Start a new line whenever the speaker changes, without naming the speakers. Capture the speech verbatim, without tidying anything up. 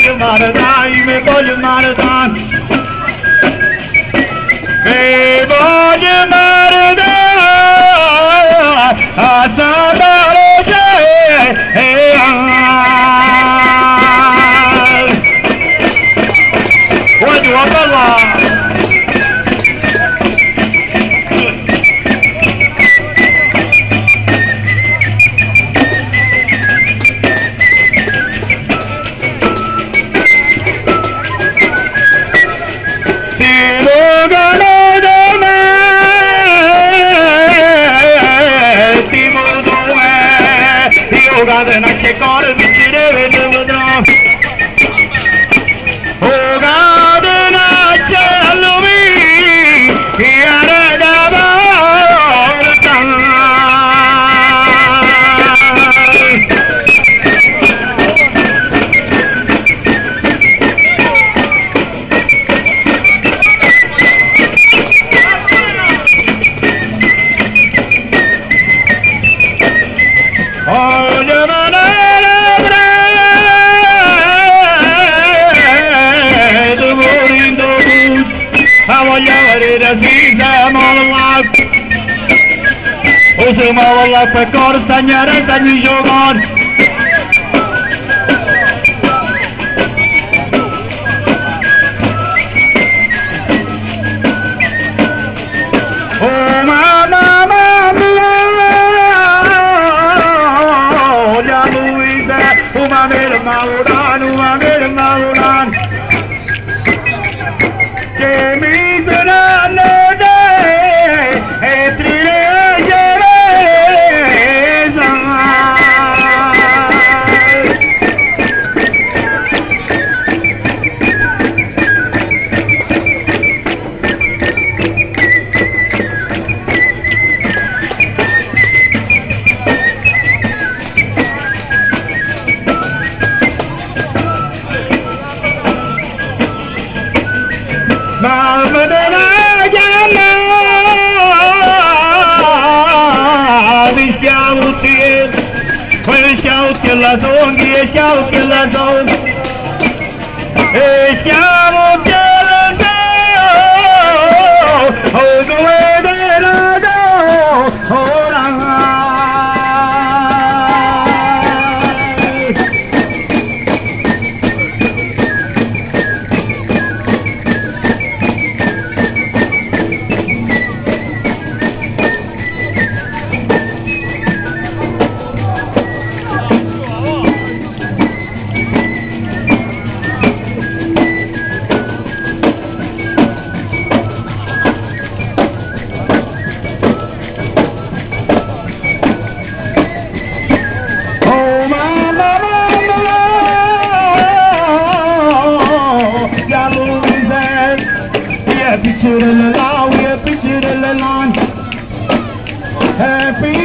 voglio maradai, mi voglio maradai, mi voglio maradai, a Sandaro c'è, e voglio a parlare. Che cuore mi ci deve vedrò, oh gadena cielo mi e areda volta. Oh se muove la pecora, stagnare, stagni giocare. Oh mamma mia, ya Luisa, una mera mauran, una mera mauran, que mi serano de etrire. La zona, e siamo che la zona, e siamo che la zona, oh come della zona. Happy